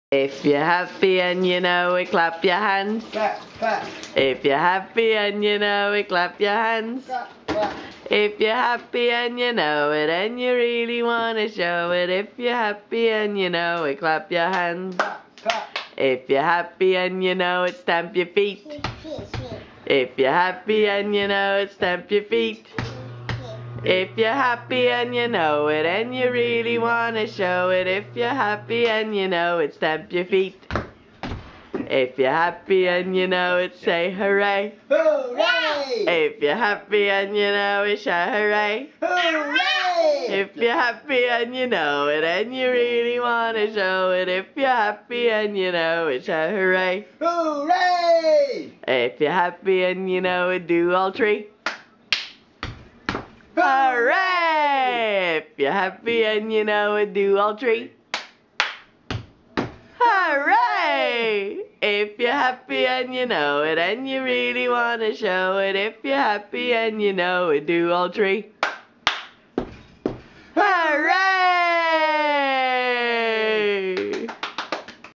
If you're happy and you know it, clap your hands. Clap, clap. If you're happy and you know it, clap your hands. Clap, clap. If you're happy and you know it and you really want to show it. If you're happy and you know it, clap your hands. Clap, clap. If you're happy and you know it, stamp your feet. If you're happy and you know it, stamp your feet. If you're happy and you know it and you really want to show it. If you're happy and you know it, stamp your feet. If you're happy and you know it, say hooray. Hooray! If you're happy and you know it, shout hooray. Hooray! If you're happy and you know it and you really want to show it. If you're happy and you know it, shout hooray. Hooray! If you're happy and you know it, do all three. Hooray! If you're happy and you know it, do all three. Hooray! If you're happy and you know it and you really want to show it. If you're happy and you know it, do all three.